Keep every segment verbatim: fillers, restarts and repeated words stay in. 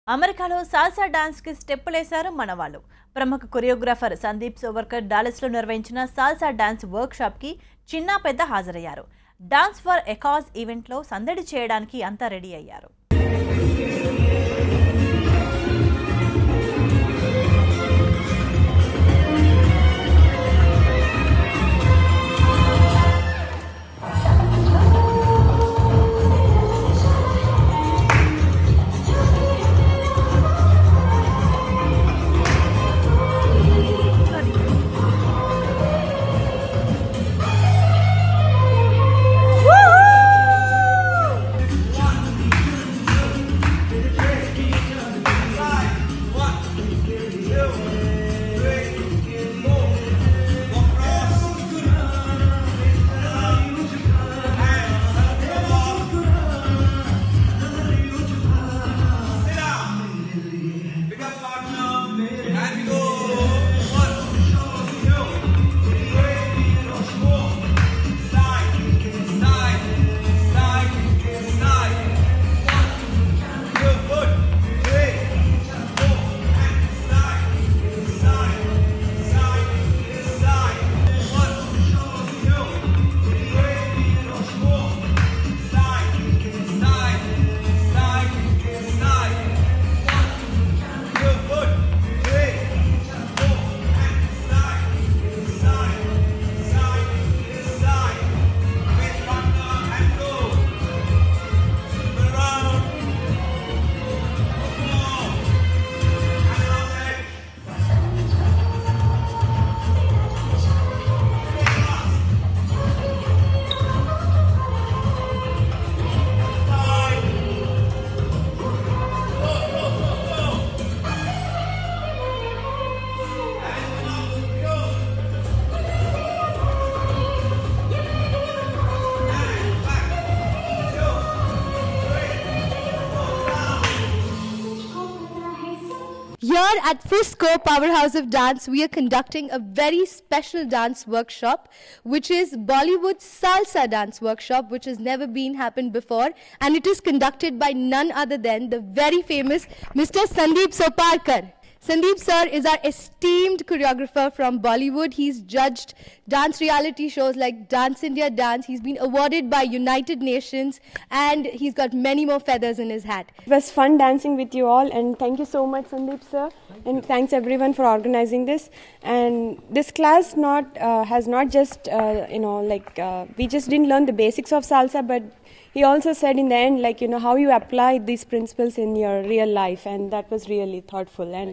అమెరికాలో salsa dance కి స్టెప్పులేశారు మనవాళ్ళు. ప్రముఖ కొరియోగ్రాఫర్ సందీప్ సోవర్కర్ డాలస్ లో నిర్వహించిన సాల్సా డాన్స్ వర్క్ షాప్ కి చిన్న పెద్ద హాజరయ్యారు. Dance for a cause event లో సందడి చేయడానికి అంతా రెడీ అయ్యారు. Here at Frisco Powerhouse of Dance, we are conducting a very special dance workshop, which is Bollywood Salsa Dance Workshop, which has never been happened before, and it is conducted by none other than the very famous Mister Sandeep Soparkar. Sandeep sir is our esteemed choreographer from Bollywood. He's judged dance reality shows like Dance India Dance. He's been awarded by United Nations, and he's got many more feathers in his hat. It was fun dancing with you all, and thank you so much, Sandeep sir, and thanks everyone for organizing this. And this class not uh, has not just uh, you know like uh, we just didn't learn the basics of salsa, but he also said in the end, like, you know, how you apply these principles in your real life, and that was really thoughtful. And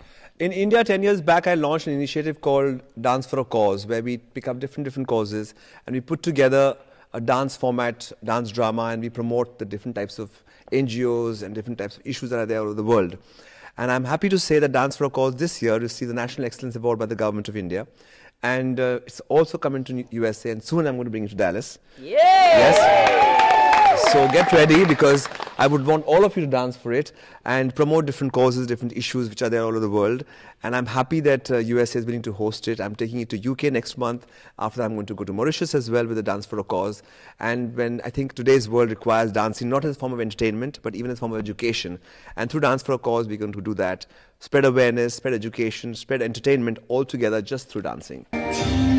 in India, ten years back, I launched an initiative called Dance for a Cause, where we pick up different different causes and we put together a dance format, dance drama, and we promote the different types of N G Os and different types of issues that are there all over the world. And I'm happy to say that Dance for a Cause this year received the National Excellence Award by the Government of India. And uh, it's also coming to U S A, and soon I'm going to bring it to Dallas. Yeah. Yes. So get ready, because I would want all of you to dance for it and promote different causes, different issues which are there all over the world. And I'm happy that uh, U S A is willing to host it. I'm taking it to U K next month. After that, I'm going to go to Mauritius as well with the Dance for a Cause. And when I think today's world requires dancing, not as a form of entertainment, but even as a form of education. And through Dance for a Cause, we're going to do that. Spread awareness, spread education, spread entertainment all together just through dancing.